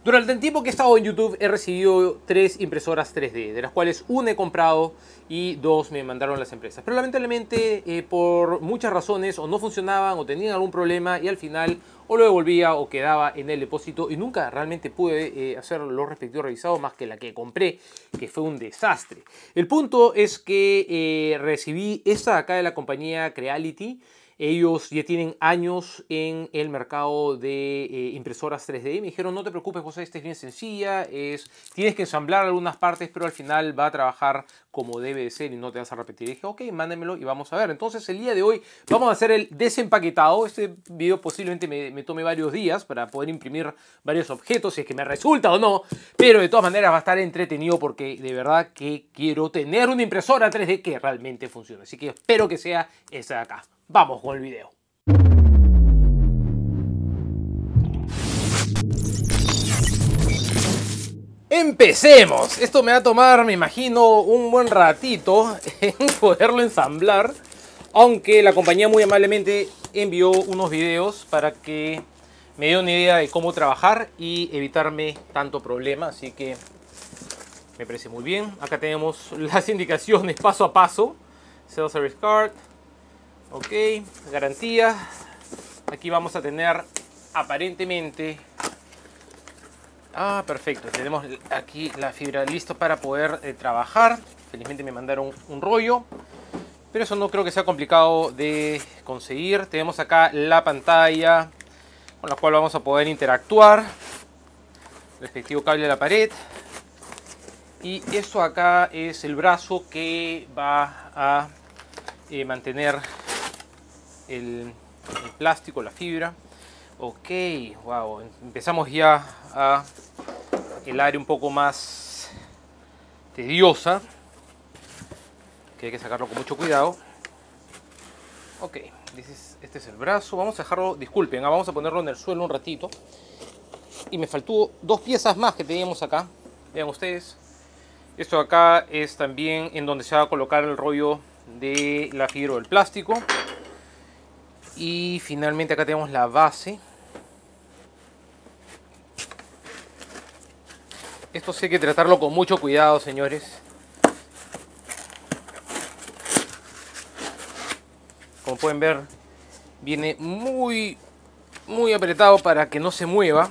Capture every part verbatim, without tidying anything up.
Durante el tiempo que he estado en YouTube he recibido tres impresoras tres D, de las cuales una he comprado y dos me mandaron las empresas. Pero lamentablemente eh, por muchas razones o no funcionaban o tenían algún problema y al final o lo devolvía o quedaba en el depósito y nunca realmente pude eh, hacer los respectivos revisados más que la que compré, que fue un desastre. El punto es que eh, recibí esta de acá de la compañía Creality. Ellos ya tienen años en el mercado de eh, impresoras tres D y me dijeron: no te preocupes, José, esta es bien sencilla, es, tienes que ensamblar algunas partes, pero al final va a trabajar como debe de ser y no te vas a repetir. Y dije: ok, mándamelo y vamos a ver. Entonces el día de hoy vamos a hacer el desempaquetado. Este video posiblemente me, me tome varios días para poder imprimir varios objetos, si es que me resulta o no, pero de todas maneras va a estar entretenido porque de verdad que quiero tener una impresora tres D que realmente funcione. Así que espero que sea esa de acá. Vamos con el video. Empecemos. Esto me va a tomar, me imagino, un buen ratito en poderlo ensamblar, aunque la compañía muy amablemente envió unos videos para que me dé una idea de cómo trabajar y evitarme tanto problema, así que me parece muy bien. Acá tenemos las indicaciones paso a paso. Sales Service Card. Ok, garantía. Aquí vamos a tener aparentemente... Ah, perfecto. Tenemos aquí la fibra lista para poder eh, trabajar. Felizmente me mandaron un rollo, pero eso no creo que sea complicado de conseguir. Tenemos acá la pantalla con la cual vamos a poder interactuar. Respectivo cable a la pared. Y eso acá es el brazo que va a eh, mantener el, el plástico, la fibra. Ok, wow, empezamos ya a el área un poco más tediosa, que hay que sacarlo con mucho cuidado. Ok, este es el brazo. Vamos a dejarlo, disculpen, vamos a ponerlo en el suelo un ratito. Y me faltó dos piezas más que teníamos acá. Vean ustedes. Esto acá es también en donde se va a colocar el rollo de la fibra del plástico. Y finalmente acá tenemos la base. Esto sí hay que tratarlo con mucho cuidado, señores. Como pueden ver, viene muy, muy apretado para que no se mueva.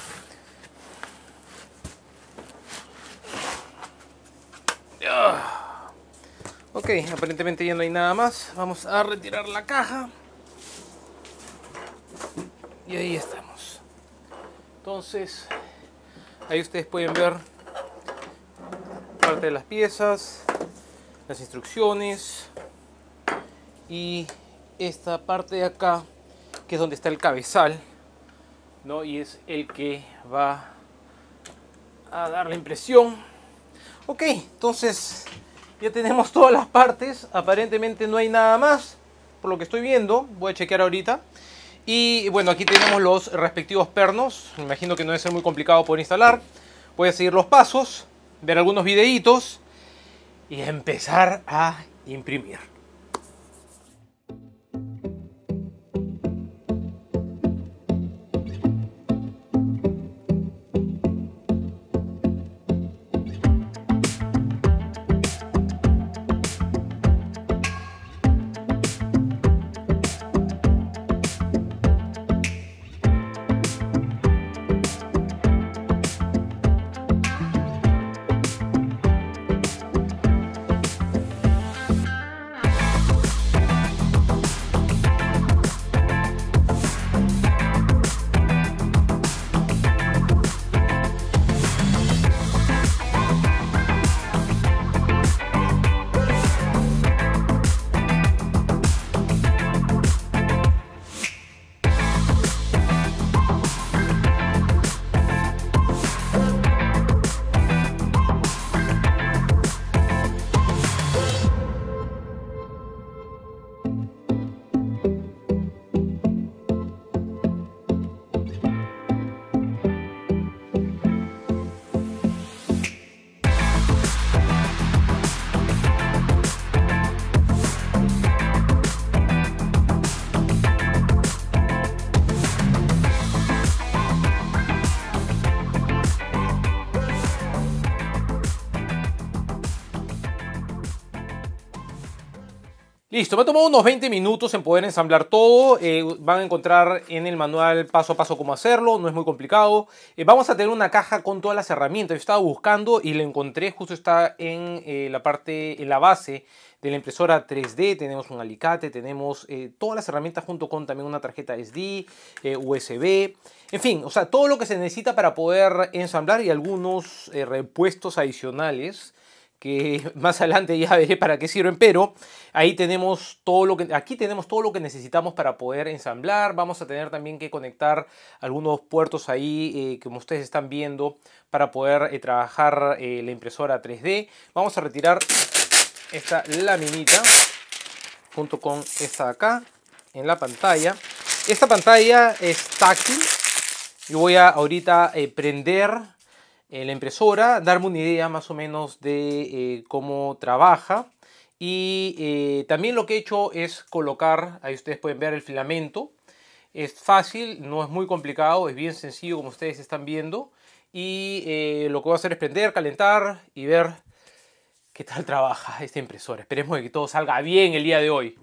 Ok, aparentemente ya no hay nada más. Vamos a retirar la caja. Y ahí estamos. Entonces, ahí ustedes pueden ver parte de las piezas, las instrucciones y esta parte de acá, que es donde está el cabezal, ¿no? Y es el que va a dar la impresión. Ok, entonces ya tenemos todas las partes. Aparentemente no hay nada más, por lo que estoy viendo. Voy a chequear ahorita. Y bueno, aquí tenemos los respectivos pernos. Me imagino que no debe ser muy complicado por instalar. Voy a seguir los pasos, ver algunos videitos y empezar a imprimir. Listo, me ha tomado unos veinte minutos en poder ensamblar todo. Eh, van a encontrar en el manual paso a paso cómo hacerlo, no es muy complicado. Eh, vamos a tener una caja con todas las herramientas. Yo estaba buscando y la encontré, justo está en eh, la parte, en la base de la impresora tres D. Tenemos un alicate, tenemos eh, todas las herramientas junto con también una tarjeta S D, eh, U S B. En fin, o sea, todo lo que se necesita para poder ensamblar y algunos eh, repuestos adicionales que más adelante ya veré para qué sirven, pero ahí tenemos todo lo que, aquí tenemos todo lo que necesitamos para poder ensamblar. Vamos a tener también que conectar algunos puertos ahí, eh, como ustedes están viendo, para poder eh, trabajar eh, la impresora tres D. Vamos a retirar esta laminita junto con esta de acá en la pantalla. Esta pantalla es táctil. Yo voy a ahorita eh, prender la impresora, darme una idea más o menos de eh, cómo trabaja, y eh, también lo que he hecho es colocar, ahí ustedes pueden ver el filamento. Es fácil, no es muy complicado, es bien sencillo como ustedes están viendo, y eh, lo que voy a hacer es prender, calentar y ver qué tal trabaja esta impresora. Esperemos que todo salga bien el día de hoy.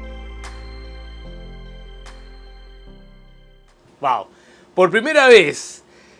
Wow. Por primera vez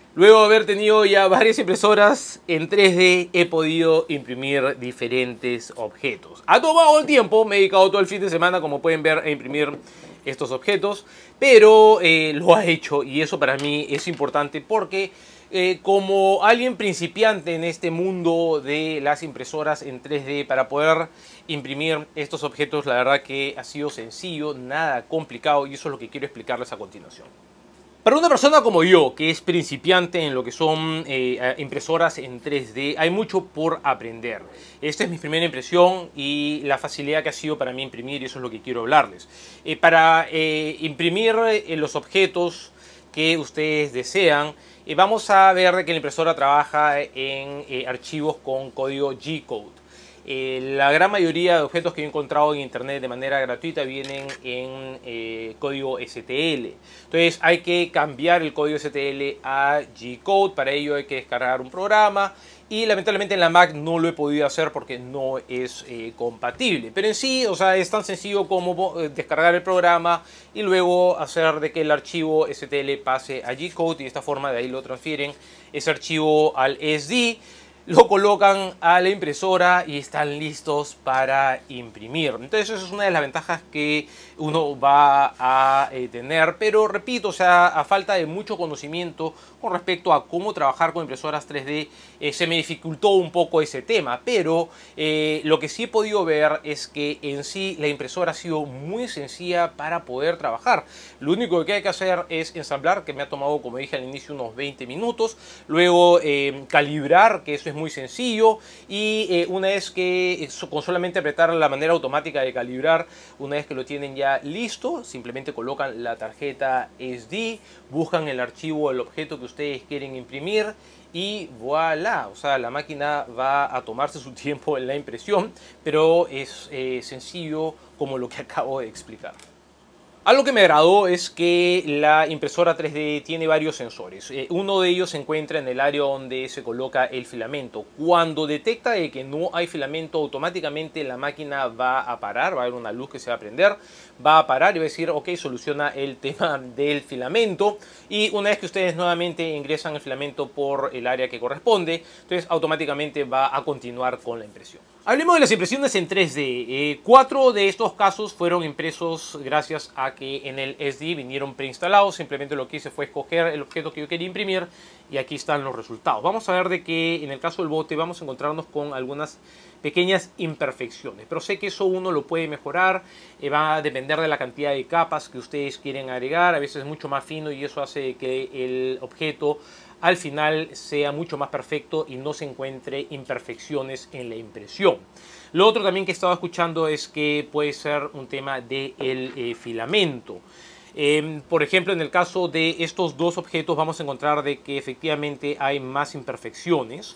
Luego de haber tenido ya varias impresoras en tres D, he podido imprimir diferentes objetos. Ha tomado el tiempo, me he dedicado todo el fin de semana, como pueden ver, a imprimir estos objetos, pero eh, lo ha hecho, y eso para mí es importante porque eh, como alguien principiante en este mundo de las impresoras en tres D, para poder imprimir estos objetos, la verdad que ha sido sencillo, nada complicado, y eso es lo que quiero explicarles a continuación. Para una persona como yo, que es principiante en lo que son eh, impresoras en tres D, hay mucho por aprender. Esta es mi primera impresión y la facilidad que ha sido para mí imprimir, y eso es lo que quiero hablarles. Eh, para eh, imprimir eh, los objetos que ustedes desean, eh, vamos a ver que la impresora trabaja en eh, archivos con código G-code. Eh, la gran mayoría de objetos que he encontrado en internet de manera gratuita vienen en eh, código S T L. Entonces hay que cambiar el código S T L a G-code. Para ello hay que descargar un programa y lamentablemente en la Mac no lo he podido hacer porque no es eh, compatible. Pero en sí, o sea, es tan sencillo como descargar el programa y luego hacer de que el archivo S T L pase a G-code, y de esta forma de ahí lo transfieren ese archivo al S D. Lo colocan a la impresora y están listos para imprimir. Entonces eso es una de las ventajas que uno va a eh, tener. Pero repito, o sea, a falta de mucho conocimiento con respecto a cómo trabajar con impresoras tres D, eh, se me dificultó un poco ese tema. Pero eh, lo que sí he podido ver es que en sí la impresora ha sido muy sencilla para poder trabajar. Lo único que hay que hacer es ensamblar, que me ha tomado, como dije al inicio, unos veinte minutos. Luego eh, calibrar, que eso es muy sencillo, y eh, una vez que con solamente apretar la manera automática de calibrar, una vez que lo tienen ya listo, simplemente colocan la tarjeta S D, buscan el archivo, el objeto que ustedes quieren imprimir y voilà, o sea, la máquina va a tomarse su tiempo en la impresión, pero es eh, sencillo como lo que acabo de explicar. Algo que me agradó es que la impresora tres D tiene varios sensores. Eh, uno de ellos se encuentra en el área donde se coloca el filamento. Cuando detecta de que no hay filamento, automáticamente la máquina va a parar, va a haber una luz que se va a prender, va a parar y va a decir, ok, soluciona el tema del filamento. Y una vez que ustedes nuevamente ingresan el filamento por el área que corresponde, entonces automáticamente va a continuar con la impresión. Hablemos de las impresiones en tres D. Eh, cuatro de estos casos fueron impresos gracias a que en el S D vinieron preinstalados. Simplemente lo que hice fue escoger el objeto que yo quería imprimir y aquí están los resultados. Vamos a ver de que en el caso del bote vamos a encontrarnos con algunas pequeñas imperfecciones, pero sé que eso uno lo puede mejorar. Eh, va a depender de la cantidad de capas que ustedes quieren agregar. A veces es mucho más fino y eso hace que el objeto al final sea mucho más perfecto y no se encuentre imperfecciones en la impresión. Lo otro también que he estado escuchando es que puede ser un tema del eh, filamento. Eh, por ejemplo, en el caso de estos dos objetos vamos a encontrar de que efectivamente hay más imperfecciones.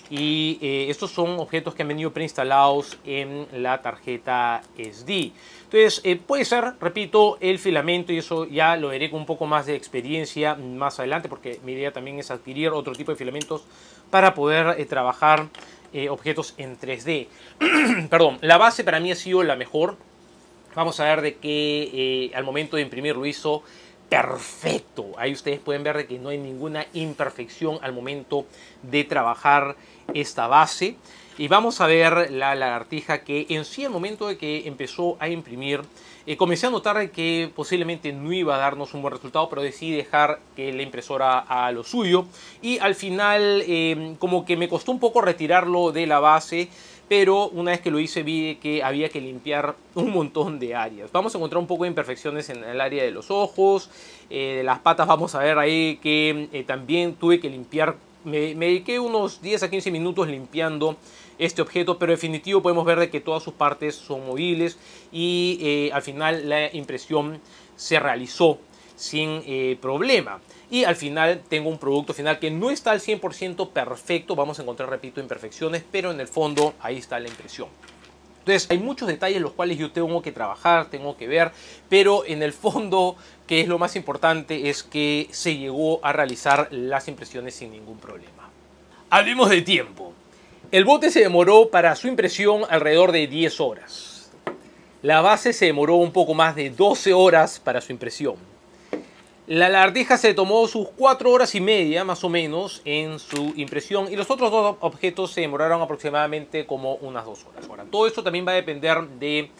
Y eh, estos son objetos que han venido preinstalados en la tarjeta S D. Entonces eh, puede ser, repito, el filamento, y eso ya lo veré con un poco más de experiencia más adelante, porque mi idea también es adquirir otro tipo de filamentos para poder eh, trabajar eh, objetos en tres D. Perdón, la base para mí ha sido la mejor. Vamos a ver de que eh, al momento de imprimir lo hizo perfecto. Ahí ustedes pueden ver de que no hay ninguna imperfección al momento de trabajar esta base. Y vamos a ver la lagartija, que en sí al momento de que empezó a imprimir, eh, comencé a notar que posiblemente no iba a darnos un buen resultado, pero decidí dejar que la impresora haga lo suyo. Y al final eh, como que me costó un poco retirarlo de la base, pero una vez que lo hice vi que había que limpiar un montón de áreas. Vamos a encontrar un poco de imperfecciones en el área de los ojos, eh, de las patas. Vamos a ver ahí que eh, también tuve que limpiar. Me, me dediqué unos diez a quince minutos limpiando este objeto, pero definitivo podemos ver de que todas sus partes son movibles y eh, al final la impresión se realizó sin eh, problema. Y al final tengo un producto final que no está al cien por ciento perfecto. Vamos a encontrar, repito, imperfecciones, pero en el fondo ahí está la impresión. Entonces hay muchos detalles los cuales yo tengo que trabajar, tengo que ver, pero en el fondo, que es lo más importante, es que se llegó a realizar las impresiones sin ningún problema. Hablemos de tiempo. El bote se demoró para su impresión alrededor de diez horas. La base se demoró un poco más de doce horas para su impresión. La lagartija se tomó sus cuatro horas y media más o menos en su impresión y los otros dos objetos se demoraron aproximadamente como unas dos horas. Ahora, todo esto también va a depender de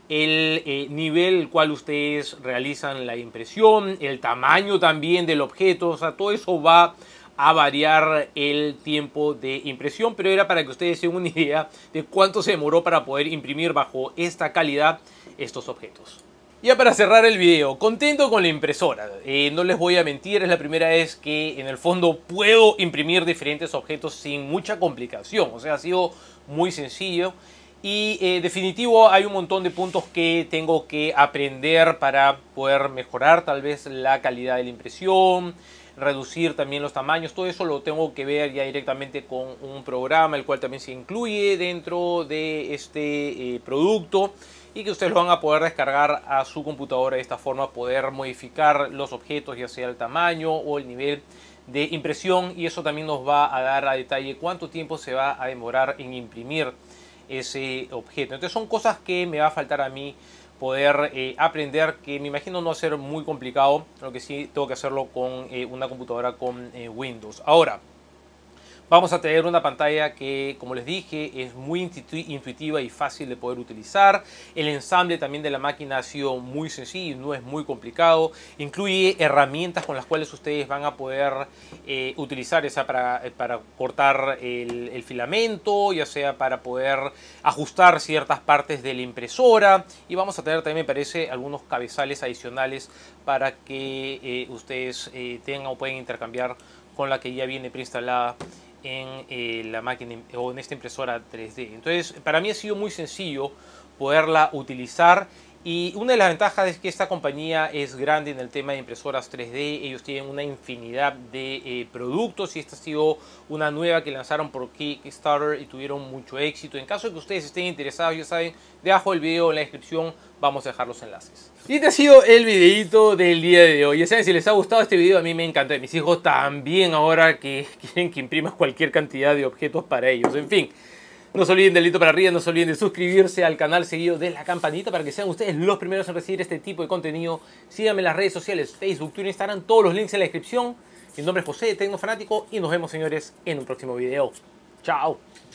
el eh, nivel el cual ustedes realizan la impresión, el tamaño también del objeto, o sea, todo eso va a variar el tiempo de impresión, pero era para que ustedes tengan una idea de cuánto se demoró para poder imprimir bajo esta calidad estos objetos. Ya para cerrar el video, contento con la impresora, eh, no les voy a mentir, es la primera vez que en el fondo puedo imprimir diferentes objetos sin mucha complicación, o sea, ha sido muy sencillo. Y eh, definitivo hay un montón de puntos que tengo que aprender para poder mejorar tal vez la calidad de la impresión, reducir también los tamaños, todo eso lo tengo que ver ya directamente con un programa el cual también se incluye dentro de este eh, producto y que ustedes lo van a poder descargar a su computadora, de esta forma poder modificar los objetos, ya sea el tamaño o el nivel de impresión, y eso también nos va a dar a detalle cuánto tiempo se va a demorar en imprimir ese objeto. Entonces son cosas que me va a faltar a mí poder eh, aprender, que me imagino no va a ser muy complicado, lo que sí tengo que hacerlo con eh, una computadora con eh, Windows. Ahora, vamos a tener una pantalla que, como les dije, es muy intuitiva y fácil de poder utilizar. El ensamble también de la máquina ha sido muy sencillo, no es muy complicado. Incluye herramientas con las cuales ustedes van a poder eh, utilizar, ya sea para, para cortar el, el filamento, ya sea para poder ajustar ciertas partes de la impresora. Y vamos a tener también, me parece, algunos cabezales adicionales para que eh, ustedes eh, tengan o pueden intercambiar con la que ya viene preinstalada en eh, la máquina o en esta impresora tres D. Entonces, para mí ha sido muy sencillo poderla utilizar, y una de las ventajas es que esta compañía es grande en el tema de impresoras tres D. Ellos tienen una infinidad de eh, productos, y esta ha sido una nueva que lanzaron por Kickstarter y tuvieron mucho éxito. En caso de que ustedes estén interesados, ya saben, debajo del video en la descripción vamos a dejar los enlaces. Y este ha sido el videito del día de hoy. Ya saben, si les ha gustado este video, a mí me encanta. Mis hijos también, ahora que quieren que imprimas cualquier cantidad de objetos para ellos. En fin, no se olviden del dedito para arriba, no se olviden de suscribirse al canal seguido de la campanita para que sean ustedes los primeros en recibir este tipo de contenido. Síganme en las redes sociales, Facebook, Twitter, Instagram, todos los links en la descripción. Mi nombre es José, Tecnofanático, y nos vemos, señores, en un próximo video. Chao.